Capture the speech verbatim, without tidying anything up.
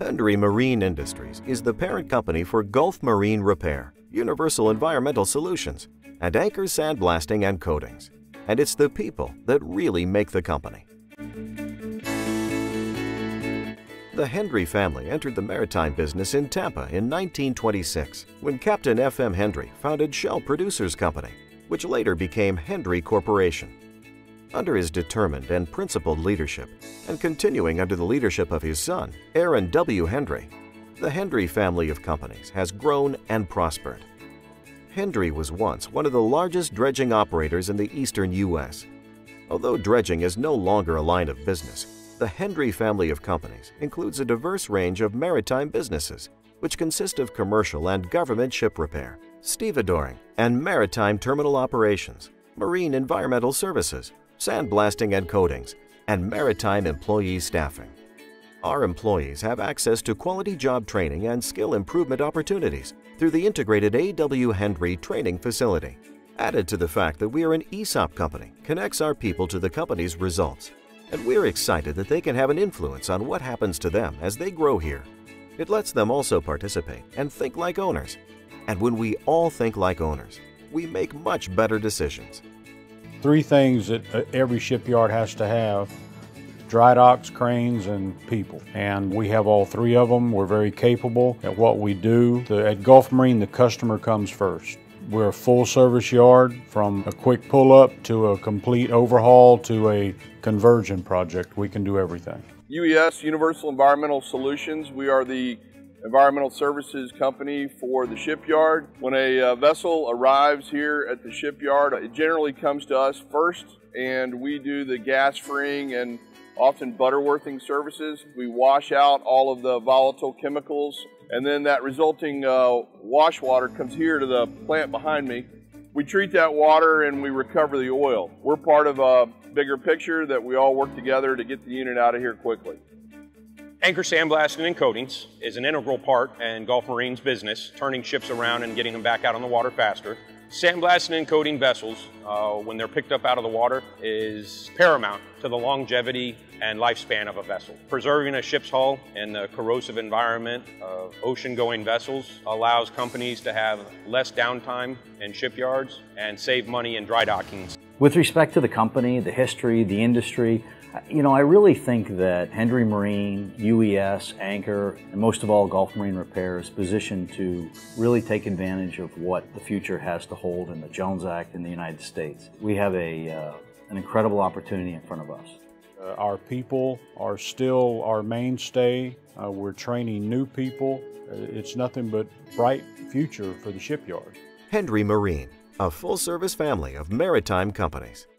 Hendry Marine Industries is the parent company for Gulf Marine Repair, Universal Environmental Solutions, and Anchor Sandblasting and Coatings. And it's the people that really make the company. The Hendry family entered the maritime business in Tampa in nineteen twenty-six when Captain F M Hendry founded Shell Producers Company, which later became Hendry Corporation. Under his determined and principled leadership, and continuing under the leadership of his son, Aaron W. Hendry, the Hendry family of companies has grown and prospered. Hendry was once one of the largest dredging operators in the eastern U S Although dredging is no longer a line of business, the Hendry family of companies includes a diverse range of maritime businesses, which consist of commercial and government ship repair, stevedoring and maritime terminal operations, marine environmental services, sandblasting and coatings, and maritime employee staffing. Our employees have access to quality job training and skill improvement opportunities through the integrated A W Hendry training facility. Added to the fact that we are an E S O P company connects our people to the company's results, and we're excited that they can have an influence on what happens to them as they grow here. It lets them also participate and think like owners. And when we all think like owners, we make much better decisions. Three things that every shipyard has to have: dry docks, cranes, and people. And we have all three of them. We're very capable at what we do. The, at Gulf Marine, the customer comes first. We're a full service yard, from a quick pull-up to a complete overhaul to a conversion project. We can do everything. U E S, Universal Environmental Solutions. We are the environmental services company for the shipyard. When a uh, vessel arrives here at the shipyard, it generally comes to us first, and we do the gas freeing and often butterworthing services. We wash out all of the volatile chemicals, and then that resulting uh, wash water comes here to the plant behind me. We treat that water and we recover the oil. We're part of a bigger picture that we all work together to get the unit out of here quickly. Anchor Sandblasting and Coatings is an integral part in Gulf Marine's business, turning ships around and getting them back out on the water faster. Sandblasting and coating vessels, uh, when they're picked up out of the water, is paramount to the longevity and lifespan of a vessel. Preserving a ship's hull in the corrosive environment of ocean-going vessels allows companies to have less downtime in shipyards and save money in dry dockings. With respect to the company, the history, the industry, you know, I really think that Hendry Marine, U E S, Anchor, and most of all Gulf Marine Repair is positioned to really take advantage of what the future has to hold in the Jones Act in the United States. We have a, uh, an incredible opportunity in front of us. Uh, our people are still our mainstay. Uh, we're training new people. Uh, it's nothing but bright future for the shipyard. Hendry Marine, a full-service family of maritime companies.